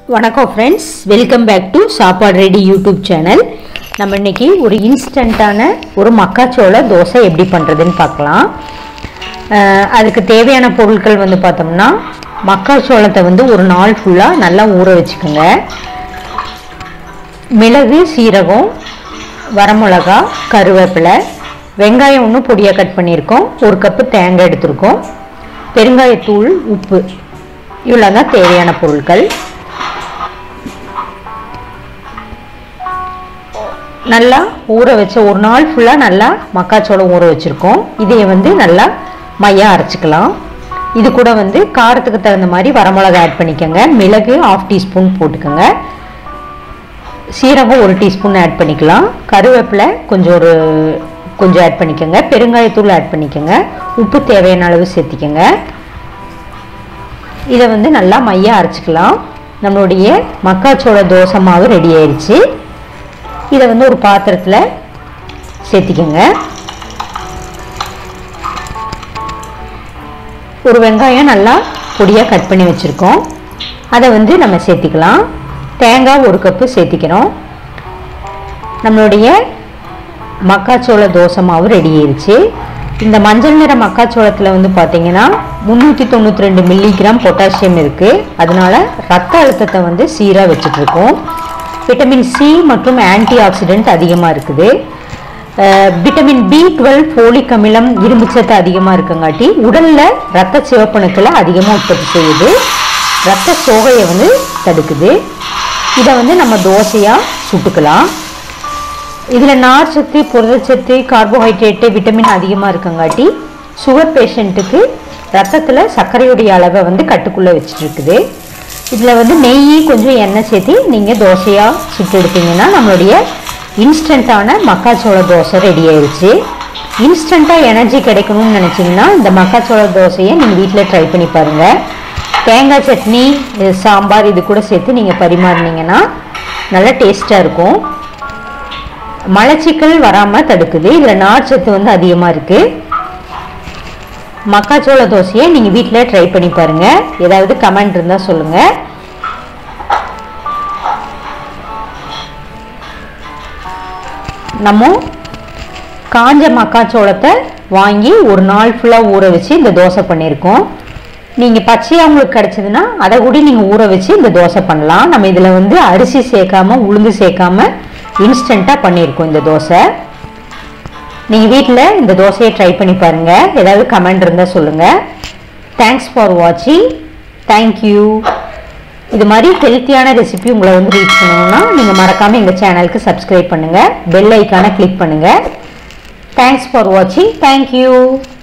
வணக்கம் friends, welcome back to Sappadu ready YouTube channel. நம்ம இன்னைக்கு ஒரு இன்ஸ்டன்ட்டான ஒரு மக்காச்சோள தோசை எப்படி பண்ணுறதுன்னு பார்க்கலாம். அதுக்கு தேவையான பொருட்கள் வந்து பார்த்தோம்னா, மக்காச்சோளத்தை வந்து ஒரு நாள் ஃபுல்லாக நல்லா ஊற வச்சுக்கோங்க. மிளகு, சீரகம், வரமிளகா, கருவேப்பிலை, வெங்காயம் ஒன்று பொடியாக கட் பண்ணியிருக்கோம், ஒரு கப்பு தேங்காய் எடுத்திருக்கோம், பெருங்காயத்தூள், உப்பு, இவ்வளோ தான் தேவையான பொருட்கள். நல்லா ஊற வச்ச ஒரு நாள் ஃபுல்லாக நல்லா மக்காச்சோளம் ஊற வச்சுருக்கோம். இதை வந்து நல்லா மையாக அரைச்சிக்கலாம். இது கூட வந்து காரத்துக்கு தகுந்த மாதிரி வரமிளகா ஆட் பண்ணிக்கோங்க. மிளகு 1/2 டீஸ்பூன் போட்டுக்கோங்க. சீரகம் 1 டீஸ்பூன் ஆட் பண்ணிக்கலாம். கருவேப்பிலை கொஞ்சம் ஆட் பண்ணிக்கோங்க. பெருங்காயத்தூள் ஆட் பண்ணிக்கோங்க. உப்பு தேவையான அளவு சேர்த்திக்கோங்க. இதை வந்து நல்லா மையாக அரைச்சிக்கலாம். நம்மளுடைய மக்காச்சோள தோசை மாவு ரெடி ஆயிடுச்சு. இதை வந்து ஒரு பாத்திரத்தில் சேர்த்திக்கோங்க. ஒரு வெங்காயம் நல்லா பொடியாக கட் பண்ணி வச்சுருக்கோம், அதை வந்து நம்ம சேர்த்திக்கலாம். தேங்காய் 1 கப்பு சேர்த்திக்கிறோம். நம்மளுடைய மக்காச்சோள தோசை மாவு ரெடி ஆயிடுச்சு. இந்த மஞ்சள் நிற மக்காச்சோளத்தில் வந்து பார்த்தீங்கன்னா 392 மில்லிகிராம் பொட்டாசியம் இருக்குது. அதனால ரத்த அழுத்தத்தை வந்து சீராக வச்சுட்ருக்கோம். விட்டமின் சி மற்றும் ஆன்டி ஆக்சிடென்ட் அதிகமாக இருக்குது. விட்டமின் B12, ஃபோலிக் அமிலம், இரும்புச்சத்து அதிகமாக இருக்குங்காட்டி உடலில் ரத்த சிவப்பணுக்களை அதிகமாக உற்பத்தி செய்யுது. ரத்த சோகையை வந்து தடுக்குது. இதை வந்து நம்ம தோசையாக சுட்டுக்கலாம். இதில் நார்ச்சத்து, புரதச்சத்து, கார்போஹைட்ரேட்டு, விட்டமின் அதிகமாக இருக்குங்காட்டி சுகர் பேஷண்ட்டுக்கு ரத்தத்தில் சர்க்கரையுடைய அளவை வந்து கட்டுக்குள்ளே வச்சுருக்குது. இதில் வந்து நெய், கொஞ்சம் எண்ணெய் சேர்த்து நீங்கள் தோசையாக சுட்டு எடுத்தீங்கன்னா நம்மளுடைய இன்ஸ்டண்ட்டான மக்காச்சோள தோசை ரெடி ஆயிடுச்சு. இன்ஸ்டண்ட்டாக எனர்ஜி கிடைக்கணும்னு நினச்சிங்கன்னா இந்த மக்காச்சோள தோசையை நீங்கள் வீட்டில் ட்ரை பண்ணி பாருங்கள். தேங்காய் சட்னி, சாம்பார் இது கூட சேர்த்து நீங்கள் பரிமாறினீங்கன்னா நல்லா டேஸ்ட்டாக இருக்கும். மலச்சிக்கல் வராமல் தடுக்குது. இதில் நார்ச்சத்து வந்து அதிகமாக இருக்குது. மக்காச்சோள தோசையை நீங்கள் வீட்டில் ட்ரை பண்ணி பாருங்கள். ஏதாவது கமெண்ட் இருந்தால் சொல்லுங்கள். நம்ம காஞ்ச மக்காச்சோளத்தை வாங்கி ஒரு நாள் ஃபுல்லாக ஊற வச்சு இந்த தோசை பண்ணியிருக்கோம். நீங்கள் பச்சையாக உங்களுக்கு கிடச்சிதுன்னா அதை கூட நீங்கள் ஊற வச்சு இந்த தோசை பண்ணலாம். நம்ம இதில் வந்து அரிசி சேர்க்காமல், உளுந்து சேர்க்காமல் இன்ஸ்டண்ட்டாக பண்ணியிருக்கோம் இந்த தோசை. நீங்கள் வீட்டில் இந்த தோசையை ட்ரை பண்ணி பாருங்கள். ஏதாவது கமெண்ட் இருந்தால் சொல்லுங்கள். தேங்க்ஸ் ஃபார் வாட்சிங். தேங்க்யூ. இது மாதிரி ஹெல்த்தியான ரெசிபி உங்களை வந்து ரீச் பண்ணணும்னா நீங்கள் மறக்காமல் எங்கள் சேனலுக்கு சப்ஸ்கிரைப் பண்ணுங்கள். பெல் ஐக்கானை கிளிக் பண்ணுங்கள். தேங்க்ஸ் ஃபார் வாட்சிங். தேங்க்யூ.